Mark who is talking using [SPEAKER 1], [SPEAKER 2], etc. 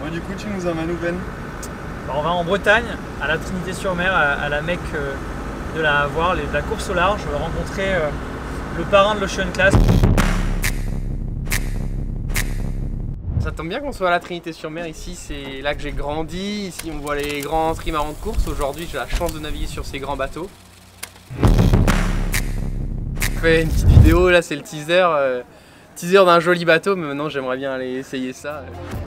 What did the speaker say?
[SPEAKER 1] Bon, du coup, tu nous emmènes où, Ben?
[SPEAKER 2] On va en Bretagne, à la Trinité-sur-Mer, à la Mecque de la Havoir, de la course au large. On va rencontrer le parrain de l'Ocean Class.
[SPEAKER 3] Ça tombe bien qu'on soit à la Trinité-sur-Mer, ici c'est là que j'ai grandi, ici on voit les grands trimarans de course. Aujourd'hui j'ai la chance de naviguer sur ces grands bateaux. Je fais une petite vidéo, là c'est le teaser d'un joli bateau, mais maintenant j'aimerais bien aller essayer ça.